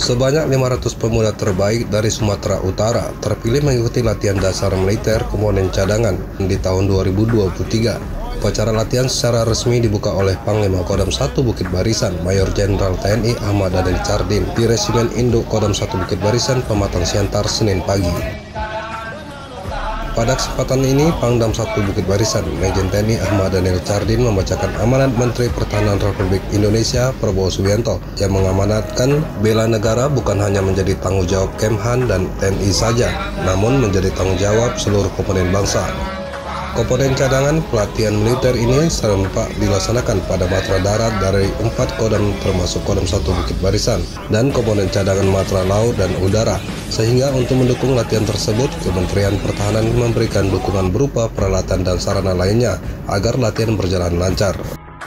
Sebanyak 500 pemuda terbaik dari Sumatera Utara terpilih mengikuti latihan dasar militer komponen cadangan di tahun 2023. Upacara latihan secara resmi dibuka oleh Panglima Kodam 1 Bukit Barisan Mayor Jenderal TNI Ahmad Daniel Chardin di Resimen Induk Kodam 1 Bukit Barisan Pematang Siantar Senin pagi. Pada kesempatan ini, Pangdam 1 Bukit Barisan Majen TNI Ahmad Daniel Chardin membacakan amanat Menteri Pertahanan Republik Indonesia Prabowo Subianto yang mengamanatkan bela negara bukan hanya menjadi tanggung jawab Kemhan dan TNI saja, namun menjadi tanggung jawab seluruh komponen bangsa. Komponen cadangan pelatihan militer ini serempak dilaksanakan pada matra darat dari 4 kodam termasuk Kodam 1 Bukit Barisan dan komponen cadangan matra laut dan udara. Sehingga untuk mendukung latihan tersebut, Kementerian Pertahanan memberikan dukungan berupa peralatan dan sarana lainnya agar latihan berjalan lancar.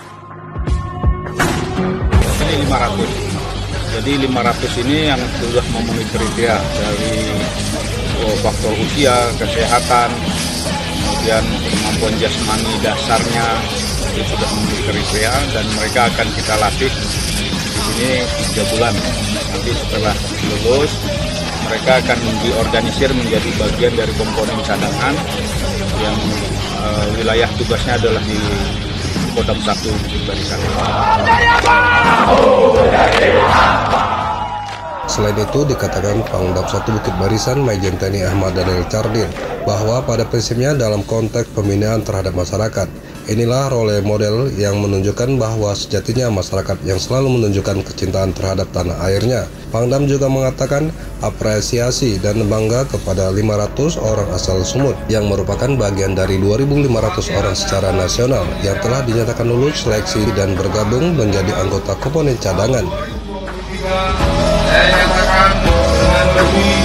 Ini 500. Jadi 500 ini yang sudah memenuhi kriteria dari faktor usia, kesehatan, kemudian kemampuan jasmani dasarnya itu sudah memenuhi kriteria dan mereka akan kita latih di sini 3 bulan. Nanti setelah lulus mereka akan diorganisir menjadi bagian dari komponen cadangan yang wilayah tugasnya adalah di Kodam 1 Bukit Barisan. Selain itu, dikatakan Pangdam 1 Bukit Barisan Majen TNI Ahmad Daniel Chardin bahwa pada prinsipnya dalam konteks pembinaan terhadap masyarakat, inilah role model yang menunjukkan bahwa sejatinya masyarakat yang selalu menunjukkan kecintaan terhadap tanah airnya. Pangdam juga mengatakan apresiasi dan bangga kepada 500 orang asal Sumut yang merupakan bagian dari 2.500 orang secara nasional yang telah dinyatakan lulus seleksi dan bergabung menjadi anggota komponen cadangan. Saya nyatakan dengan lebih